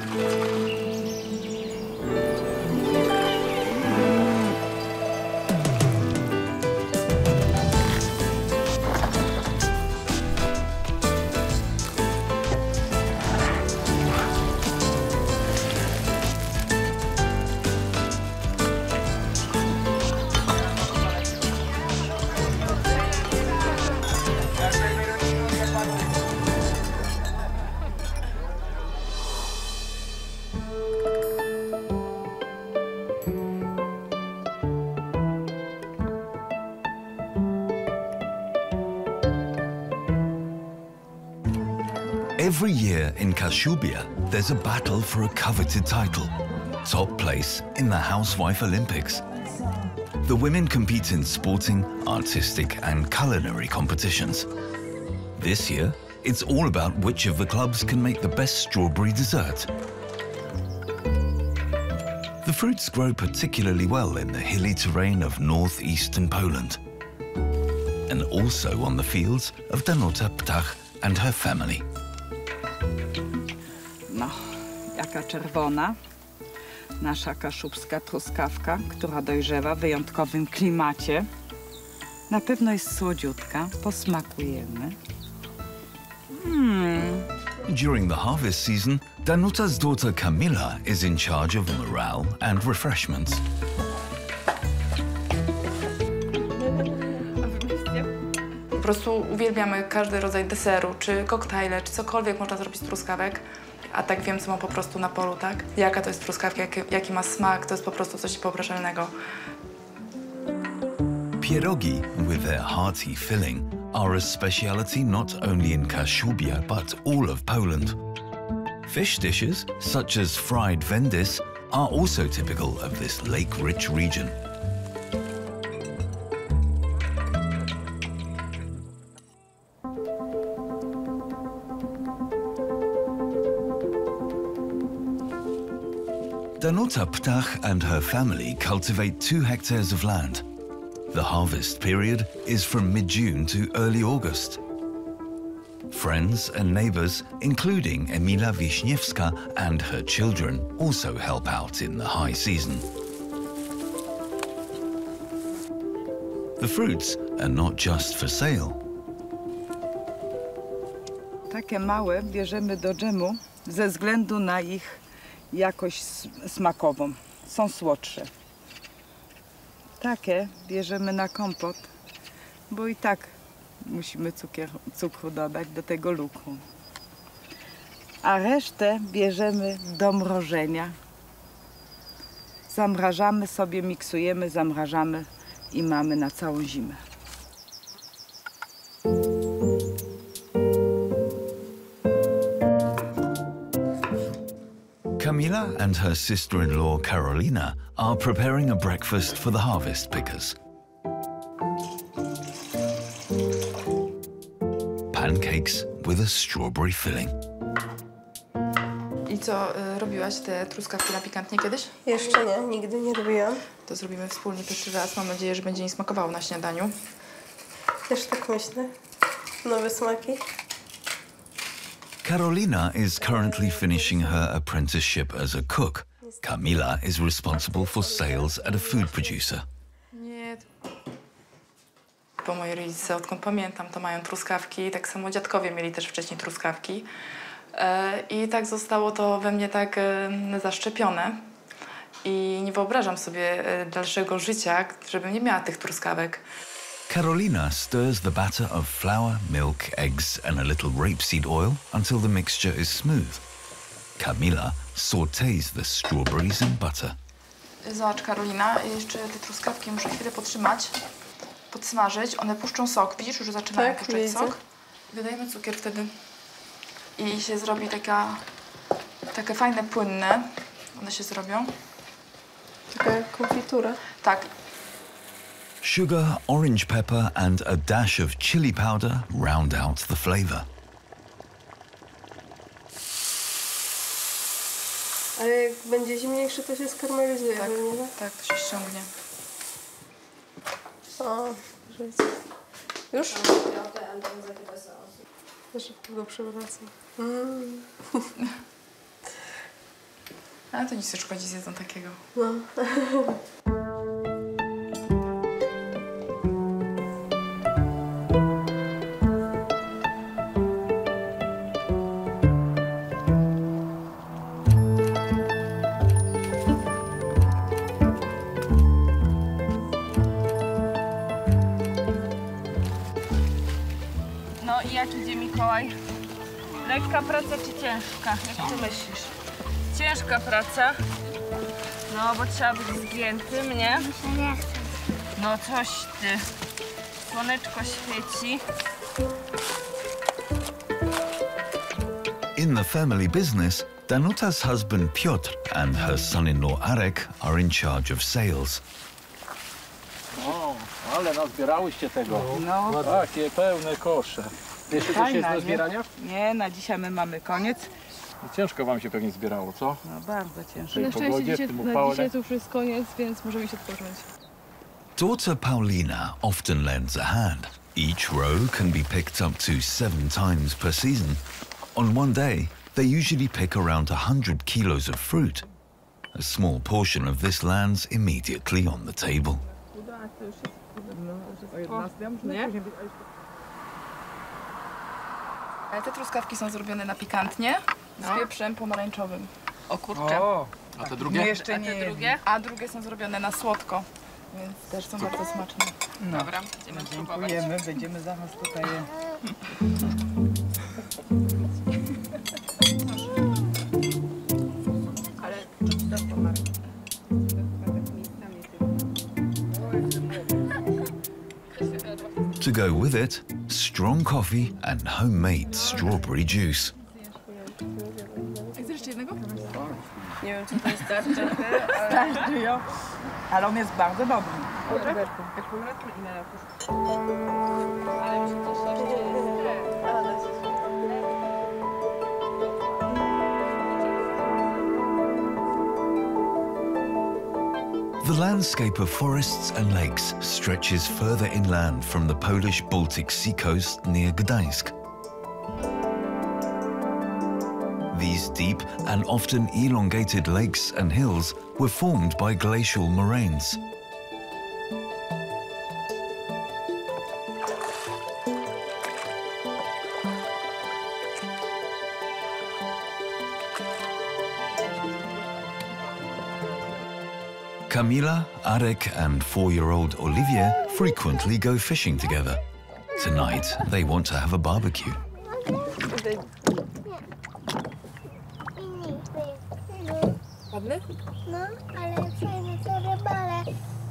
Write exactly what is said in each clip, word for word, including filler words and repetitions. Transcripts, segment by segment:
Every year in Kashubia, there's a battle for a coveted title, top place in the Housewife Olympics. The women compete in sporting, artistic and culinary competitions. This year, it's all about which of the clubs can make the best strawberry dessert. The fruits grow particularly well in the hilly terrain of northeastern Poland, and also on the fields of Danuta Ptach and her family. No, jaka czerwona. Nasza kaszubska truskawka, która dojrzewa w wyjątkowym klimacie. Na pewno jest słodziutka. Posmakujemy. Mm. During the harvest season, Danuta's daughter Kamila is in charge of morale and refreshments. Po prostu uwielbiamy każdy rodzaj deseru, czy koktajle, czy cokolwiek można zrobić z truskawek. A tak wiem, co ma po prostu na polu, tak? Jaka to jest truskawka, jaki, jaki ma smak, to jest po prostu coś niepowtarzalnego. Pierogi, with their hearty filling, are a speciality not only in Kashubia, but all of Poland. Fish dishes, such as fried vendis, are also typical of this lake-rich region. Danuta Ptach and her family cultivate two hectares of land. The harvest period is from mid-June to early August. Friends and neighbors, including Emila Wiśniewska and her children, also help out in the high season. The fruits are not just for sale. Takie małe bierzemy do dżemu ze względu na ich jakość smakową. Są słodsze. Takie bierzemy na kompot, bo i tak musimy cukier, cukru dodać do tego luku. A resztę bierzemy do mrożenia. Zamrażamy sobie, miksujemy, zamrażamy i mamy na całą zimę. Kamila and her sister-in-law Karolina are preparing a breakfast for the harvest pickers. Pancakes with a strawberry filling. I co, y, robiłaś te truskawki na pikantnie kiedyś? Jeszcze nie, nigdy nie robiłam. To zrobimy wspólnie pierwszy raz. Mam nadzieję, że będzie mi smakowało na śniadaniu. Też tak myślę. Nowe smaki. Karolina is currently finishing her apprenticeship as a cook. Kamila is responsible for sales at a food producer. Nie. Bo moi rodzice, odkąd pamiętam, to mają truskawki. Tak samo dziadkowie mieli też wcześniej truskawki. E, I tak zostało to we mnie tak e, zaszczepione. I nie wyobrażam sobie e, dalszego życia, żebym nie miała tych truskawek. Karolina stirs the batter of flour, milk, eggs and a little rapeseed oil until the mixture is smooth. Kamila sautés the strawberries in butter. Zobacz, Karolina, jeszcze te truskawki muszę chwilę potrzymać, podsmażyć. One puszczą sok. Widzisz, już zaczynają Tak, puszczać widzę. sok. Dodajemy cukier wtedy i się zrobi taka, takie fajne, płynne. One się zrobią. Taka konfitura. Tak. Sugar, orange pepper and a dash of chili powder round out the flavor. Ale jak będzie zimniejszy, to się skarmelizuje, Tak, nie? tak, to się ściągnie. O, żyć. Już? Szybko go przewracam. Mm. Ale to nic nie szkodzi, zjedzą takiego. No. No i jak idzie Mikołaj? Lekka praca czy ciężka? Jak ty myślisz? Ciężka praca. No, bo trzeba być zgiętym, nie? Nie chcę. No coś ty. Słoneczko świeci. In the family business, Danuta's husband Piotr and her son-in-law Arek are in charge of sales. O, ale nazbierałyście tego. No. Takie pełne kosze. Jeszcze coś jest do zbierania? Nie, na dzisiaj my mamy koniec. Ciężko wam się pewnie zbierało, co? No bardzo W ciężko. tej Na szczęście pogodzie, dzisiaj, w tym na upale. dzisiaj to już jest koniec, więc możemy się odpocząć. Daughter Paulina often lends a hand. Each row can be picked up to seven times per season. On one day, they usually pick around one hundred kilos of fruit. A small portion of this lands immediately on the table. Nie? Ale te truskawki są zrobione na pikantnie, z pieprzem pomarańczowym. O kurczę. A te My drugie? jeszcze A nie te drugie? A drugie są zrobione na słodko, więc też są bardzo smaczne. No. Dobra, będziemy próbować. Dziękujemy, będziemy zaraz tutaj je. To go with it, strong coffee and homemade strawberry juice. Chcesz jeszcze jednego? Nie wiem, czy to jest starczy. Starczują, ale on jest bardzo dobry. The landscape of forests and lakes stretches further inland from the Polish Baltic Sea coast near Gdańsk. These deep and often elongated lakes and hills were formed by glacial moraines. Kamila, Arek and four-year-old Olivier frequently go fishing together. Tonight, they want to have a barbecue. Ładny? No, ale fajne to rybale.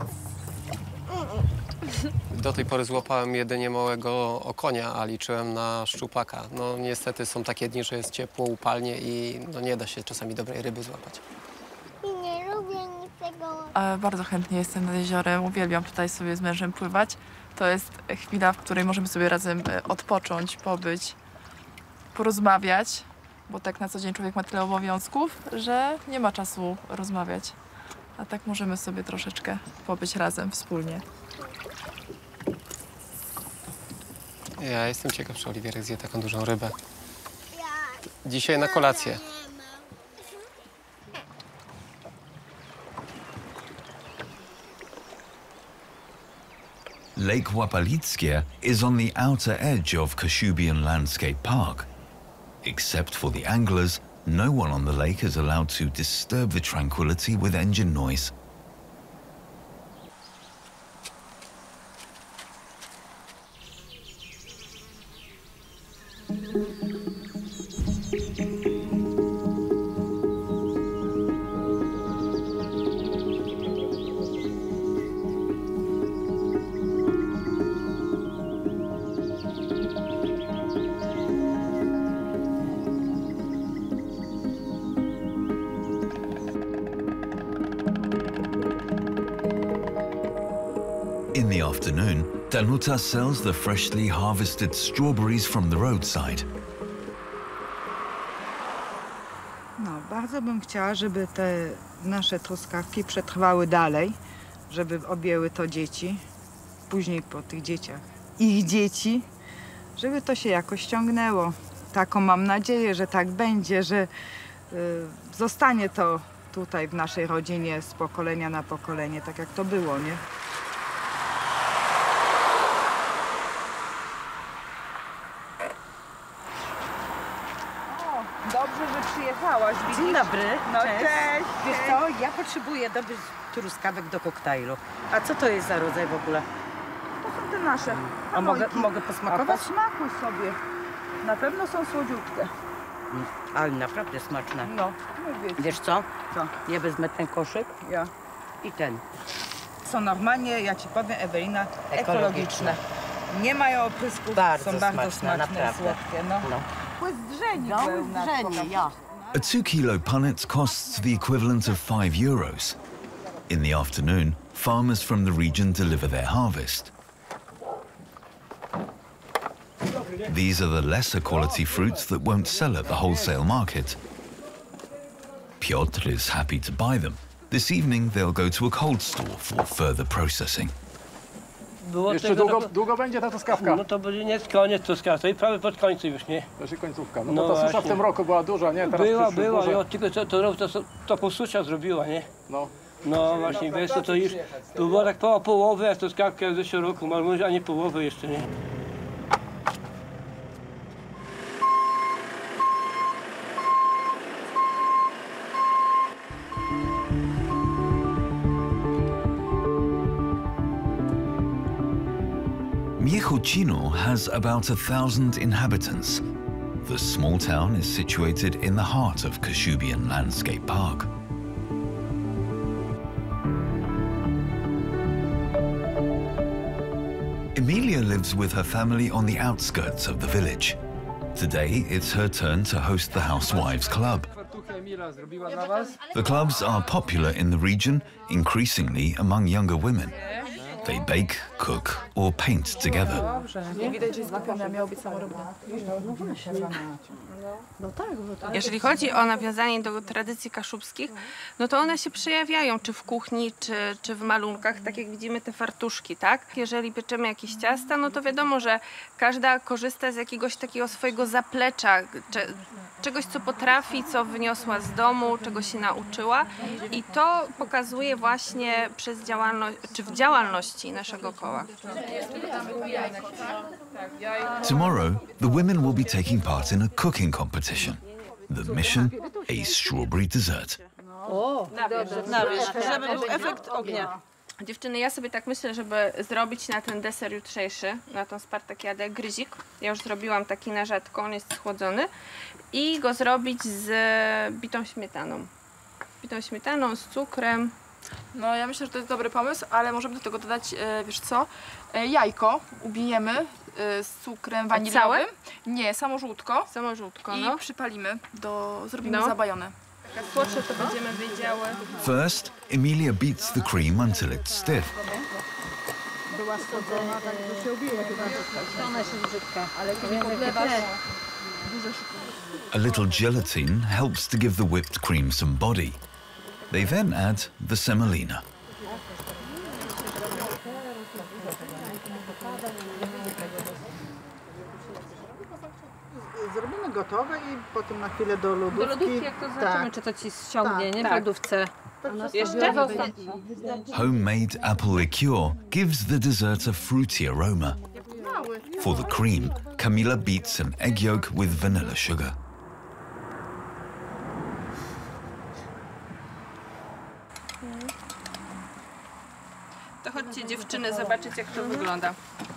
Do tej pory złapałem jedynie małego okonia, a liczyłem na szczupaka. No niestety są takie dni, że jest ciepło, upalnie i no, nie da się czasami dobrej ryby złapać. I nie lubię niczego. E, Bardzo chętnie jestem nad jeziorem, uwielbiam tutaj sobie z mężem pływać. To jest chwila, w której możemy sobie razem e, odpocząć, pobyć, porozmawiać, bo tak na co dzień człowiek ma tyle obowiązków, że nie ma czasu rozmawiać. A tak możemy sobie troszeczkę pobyć razem, wspólnie. Ja jestem ciekaw, czy Oliwierek zje taką dużą rybę. Dzisiaj na kolację. Lake Łapalickie is on the outer edge of Kashubian Landscape Park. Except for the anglers, no one on the lake is allowed to disturb the tranquility with engine noise. In the afternoon, Danuta sells the freshly harvested strawberries from the roadside. No, bardzo bym chciała, żeby te nasze truskawki przetrwały dalej, żeby objęły to dzieci, później po tych dzieciach ich dzieci, żeby to się jakoś ciągnęło. Taką mam nadzieję, że tak będzie, że y, zostanie to tutaj w naszej rodzinie z pokolenia na pokolenie, tak jak to było, nie? O, dobrze, że przyjechałaś, widzisz? Dzień dobry. No cześć. cześć. Wiesz co, ja potrzebuję dobrych truskawek do koktajlu. A co to jest za rodzaj w ogóle? To są te nasze. A mogę, Hanojki. mogę A posmakować? posmakuj sobie. Na pewno są słodziutkie. Ale naprawdę smaczne. No, no wiecie. Wiesz co? Co? Ja wezmę ten koszyk Ja. i ten. Są normalnie, ja ci powiem, Ewelina, ekologiczne. Ekologiczne. Nie mają oprysków, Bardzo są bardzo smaczne, smaczne, naprawdę. słodkie. No. No. Płyzdrzeni No, pełna. drzenie, ja. A two kilo punnet costs the equivalent of five euros. In the afternoon, farmers from the region deliver their harvest. These are the lesser quality fruits that won't sell at the wholesale market. Piotr is happy to buy them. This evening they'll go to a cold store for further processing. Było Jeszcze długo, do... długo będzie ta truskawka? No to będzie nie koniec truskawka i prawie pod końcem już, nie? To się końcówka. No, No to ta susza właśnie. w tym roku była duża, nie? Teraz Była, przyszły była, duże. jo, tylko to, to, to, to, to posusza zrobiła, nie? No. No właśnie, wiesz, to, to już było tak po połowy, jak truskawka w zeszłym roku, może a nie połowy jeszcze, nie? Miechocino has about a thousand inhabitants. The small town is situated in the heart of Kashubian Landscape Park. Emilia lives with her family on the outskirts of the village. Today, it's her turn to host the Housewives Club. The clubs are popular in the region, increasingly among younger women. They bake, cook, or paint together. Jeżeli chodzi o nawiązanie do tradycji kaszubskich, no to one się przejawiają czy w kuchni, czy, czy w malunkach, tak jak widzimy te fartuszki, tak? Jeżeli pieczemy jakieś ciasta, no to wiadomo, że każda korzysta z jakiegoś takiego swojego zaplecza, cze, czegoś, co potrafi, co wyniosła z domu, czego się nauczyła i to pokazuje właśnie przez działalność, czy w działalności naszego koła. Tomorrow, the women will be taking part in a cooking competition. The mission, a strawberry dessert. O, dobrze, dobrze, żeby był efekt ognia. Dziewczyny, ja sobie tak myślę, żeby zrobić na ten deser jutrzejszy, na tą spartakiadę, gryzik. Ja już zrobiłam taki na rzadko, on jest schłodzony. I go zrobić z bitą śmietaną. Bitą śmietaną, z cukrem. No ja myślę, że to jest dobry pomysł, ale możemy do tego dodać, e, wiesz co, e, jajko ubijemy e, z cukrem waniliowym. całe? Nie, samo żółtko. Samo żółtko, I no. przypalimy, do, zrobimy No. zabajone. Jak słodsze to będziemy wiedziały. First, Emilia beats the cream until it's stiff. Była schodzona, tak to się ubije chyba. Ona się brzydka. Ale kiedy podlewasz, A little gelatin helps to give the whipped cream some body. They then add the semolina. Zrobimy gotowe i potem na chwilę do lodówki. Do lodówki, jak to zobaczymy, czy to ci ściągnie, nie? W Tak. lodówce. Jeszcze? Homemade apple liqueur gives the dessert a fruity aroma. For the cream, Camila beats an egg yolk with vanilla sugar. To chodźcie dziewczyny zobaczyć, jak to wygląda.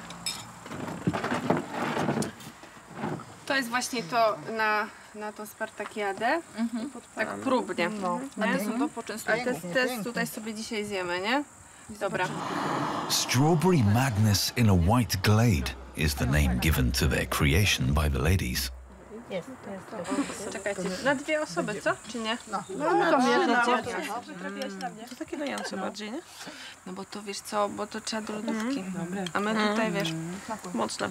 To jest właśnie to na, na tą spartakiadę. Tak próbnie. a te są do poczęstunek. A te, te tutaj sobie dzisiaj zjemy, nie? Dobra. Strawberry Madness in a White Glade is the name given to their creation by the ladies. Czekajcie, na dwie osoby, co? Czy nie? No, To takie dające bardziej, nie? No bo to wiesz co, bo to trzeba do lodówki. A my tutaj wiesz, Mocne.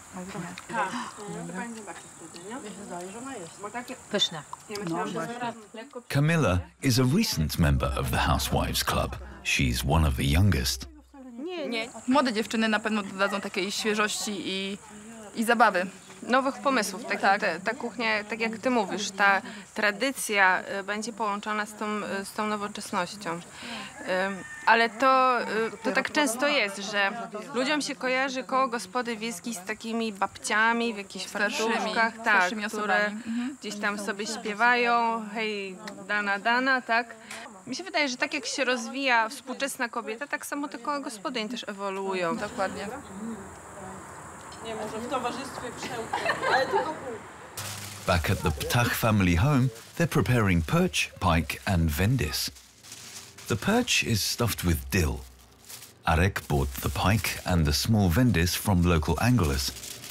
Pyszne. Camilla is a recent member of the Housewives Club. She's one of the youngest. Nie, nie. Młode dziewczyny na pewno dodadzą takiej świeżości i, i zabawy nowych pomysłów. Tak, tak. Ta, ta kuchnia, tak jak ty mówisz, ta tradycja y, będzie połączona z tą, y, z tą nowoczesnością. Y, ale to, y, to tak często jest, że ludziom się kojarzy koło gospody wiejskiej z takimi babciami w jakichś fartuszkach, tak, które mhm. gdzieś tam sobie śpiewają, hej, dana, dana, tak. Mi się wydaje, że tak jak się rozwija współczesna kobieta, tak samo te koła gospodyń też ewoluują. Dokładnie. Nie, może w towarzystwie przełku, ale tylko pół. Back at the Ptach family home, they're preparing perch, pike and vendis. The perch is stuffed with dill. Arek bought the pike and the small vendis from local anglers.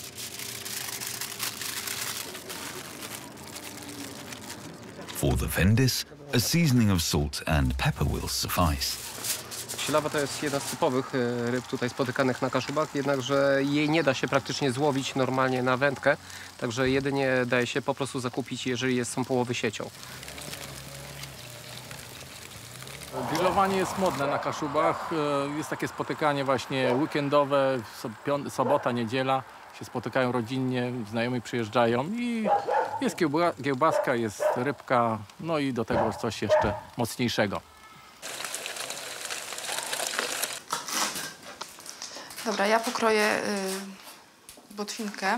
For the vendis, a seasoning of salt and pepper will suffice. Silawa to jest jedna z typowych ryb tutaj spotykanych na Kaszubach, jednakże jej nie da się praktycznie złowić normalnie na wędkę, także jedynie daje się po prostu zakupić, jeżeli jest, są połowy siecią. Grillowanie jest modne na Kaszubach. Jest takie spotykanie właśnie weekendowe, sobota, niedziela. Się spotykają rodzinnie, znajomi przyjeżdżają i jest kiełbaska, jest rybka, no i do tego coś jeszcze mocniejszego. Dobra, ja pokroję y, botwinkę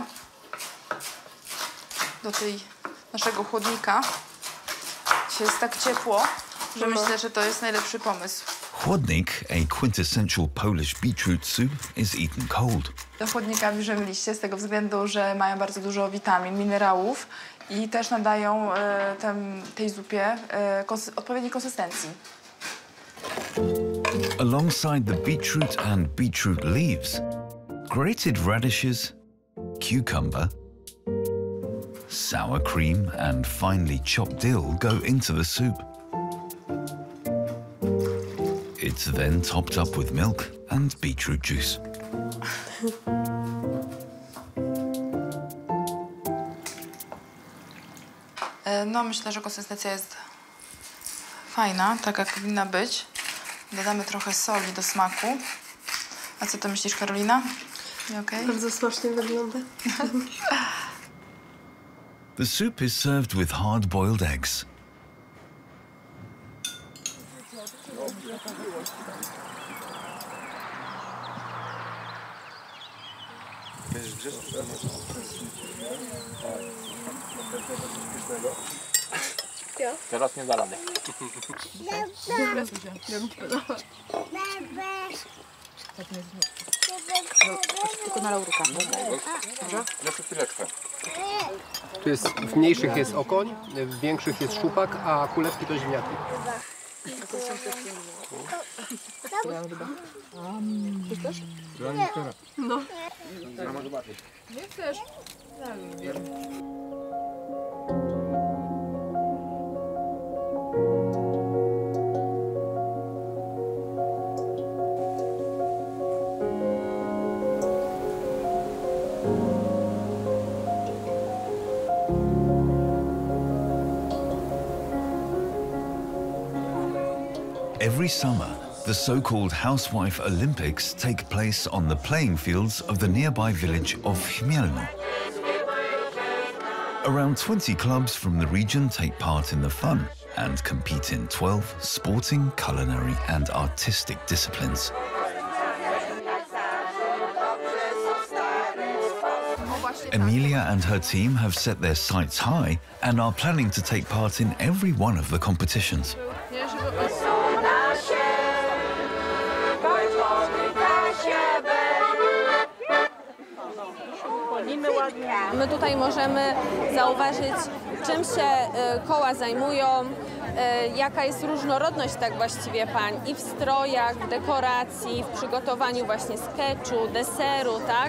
do tej naszego chłodnika. Dzisiaj jest tak ciepło, że myślę, że to jest najlepszy pomysł. Chłodnik, a quintessential Polish beetroot soup, is eaten cold. Do chłodnika bierzemy liście z tego względu, że mają bardzo dużo witamin, minerałów i też nadają y, tem, tej zupie y, kons odpowiedniej konsystencji. Alongside the beetroot and beetroot leaves, grated radishes, cucumber, sour cream and finely chopped dill go into the soup. It's then topped up with milk and beetroot juice. No, myślę, że konsystencja jest fajna, taka jak powinna być. Dodamy trochę soli do smaku. A co ty myślisz, Karolina? Okay? Bardzo smacznie wygląda. The soup is served with hard-boiled eggs. Teraz nie da rady. Tylko na laurka. Jeszcze chwileczkę. Tu jest, w mniejszych jest okoń, w większych jest szczupak, a kulewki to ziemniaki. No. Nie chcesz? Every summer, the so-called Housewife Olympics take place on the playing fields of the nearby village of Chmielno. Around twenty clubs from the region take part in the fun and compete in twelve sporting, culinary and artistic disciplines. Emilia and her team have set their sights high and are planning to take part in every one of the competitions. My tutaj możemy zauważyć, czym się koła zajmują, jaka jest różnorodność tak właściwie pań i w strojach, w dekoracji, w przygotowaniu właśnie sketchu, deseru, tak?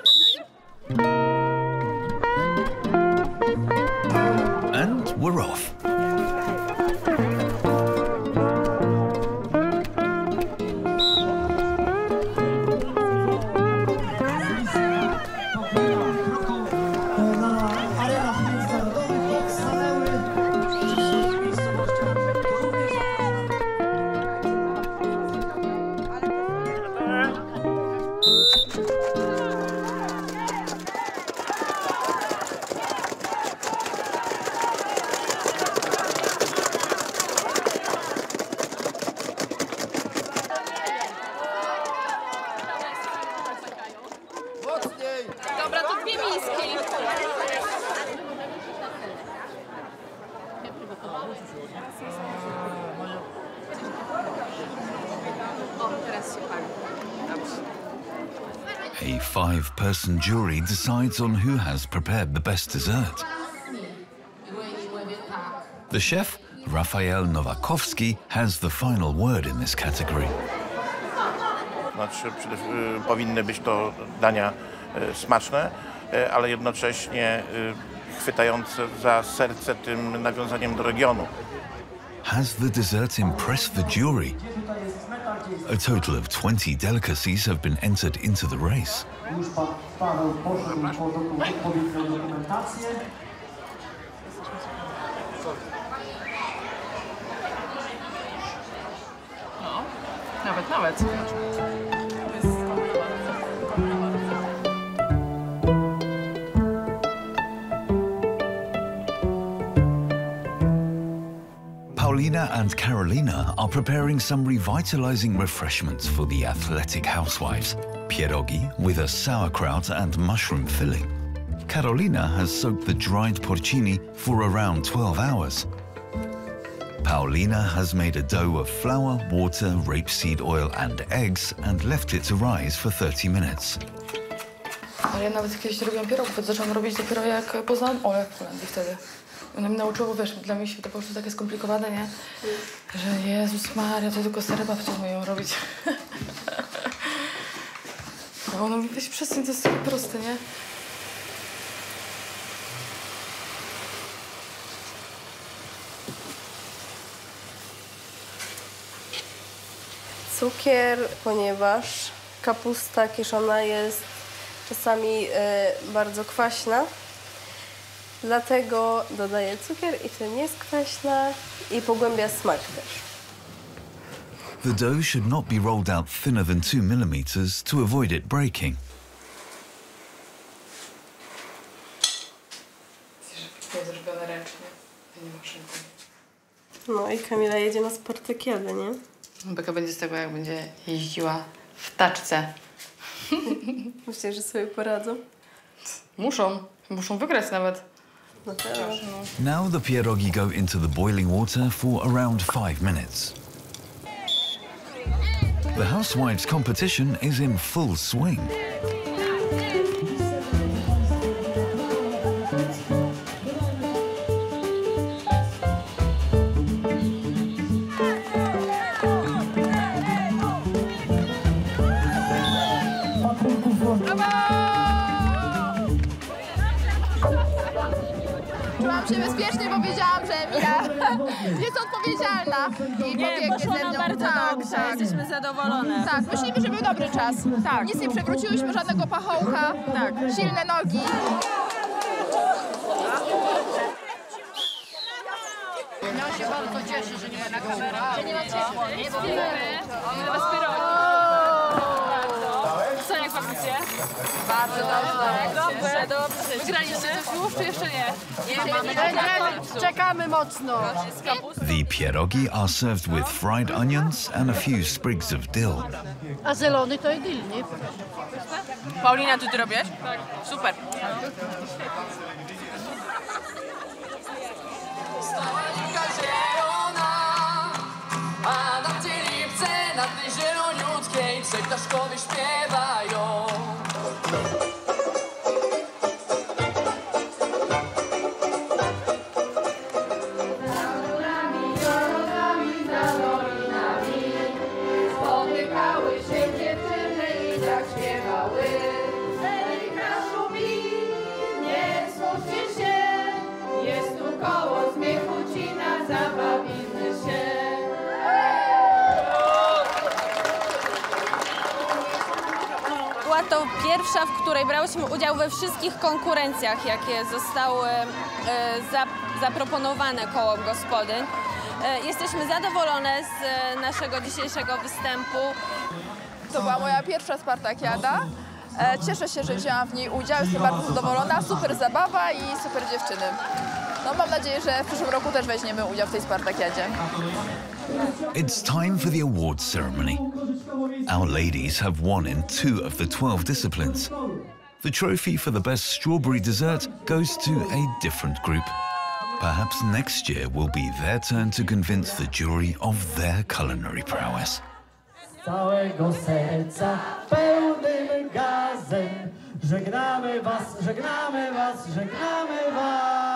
And we're off. A five-person jury decides on who has prepared the best dessert. The chef, Rafael Nowakowski, has the final word in this category. Znaczy, powinny być to dania smaczne, ale jednocześnie chwytające za serce tym nawiązaniem do regionu. Has the dessert impressed the jury? A total of twenty delicacies have been entered into the race. No, nawet, nawet. Paulina and Karolina are preparing some revitalizing refreshments for the athletic housewives. Pierogi with a sauerkraut and mushroom filling. Karolina has soaked the dried porcini for around twelve hours. Paulina has made a dough of flour, water, rapeseed oil and eggs and left it to rise for thirty minutes. Ale ja nawet kiedyś robiłam pierogów, to zaczęłam robić dopiero jak poznałam Olę w Holandii wtedy. Ona mnie nauczyła, bo wiesz, dla mnie się to po prostu takie skomplikowane, nie? Że Jezus Maria, to tylko stare babcie umieją robić. A ona mówi, weź przestań, to jest takie proste, nie? Cukier, ponieważ kapusta kiszona jest czasami y, bardzo kwaśna. Dlatego dodaję cukier i to nie jest kwaśna i pogłębia smak też. The dough should not be rolled out thinner than two millimeters to avoid it breaking. Jest zrobione ręcznie, a nie maszynką. No i Kamila jedzie na Spartakiadę, nie? Beka będzie z tego, jak będzie jeździła w taczce. Myślę, że sobie poradzą. Muszą, muszą wygrać nawet. No teraz. Now the pierogi go into the boiling water for around five minutes. The housewives' competition is in full swing. Czułam się bezpiecznie, bo wiedziałam, że Emilia jest odpowiedzialna i Nie, pobiegnie poszło ze nam mną. bardzo tak, dobrze, tak. jesteśmy zadowolone. Tak, myślimy, że był dobry czas. Tak. Nic nie przewróciłyśmy, żadnego pachołka. Tak. Silne nogi. No się bardzo cieszy, że nie ma na kamerę. Że nie ma ciepło. Nie Co, jak wakacje? Bardzo dobrze. Dobrze, dobrze. Wygraliście coś już, czy jeszcze nie? Nie, czekamy mocno. The pierogi are served with fried onions and a few sprigs of dill. A zielony to dill, nie? Paulina, ty ty robisz? Tak. Super. A na tej lipce, na tej zieloniutkiej, trzej ptaszkowie śpiewają. Spotykały się dziewczyny i tak śpiewały. Elika szumi, nie smućcie się, jest tu koło zmiechu cina, zabawimy się. Była to pierwsza, w której brałyśmy udział we wszystkich konkurencjach, jakie zostały e, za, zaproponowane kołem gospodyń. E, jesteśmy zadowolone z e, naszego dzisiejszego występu. To była moja pierwsza Spartakiada. E, Cieszę się, że wzięłam w niej udział, jestem bardzo zadowolona, super zabawa i super dziewczyny. No, mam nadzieję, że w przyszłym roku też weźmiemy udział w tej Spartakiadzie. It's time for the awards ceremony. Our ladies have won in two of the twelve disciplines. The trophy for the best strawberry dessert goes to a different group. Perhaps next year will be their turn to convince the jury of their culinary prowess. Z całego serca pełnym gazem żegnamy was, żegnamy was, żegnamy was.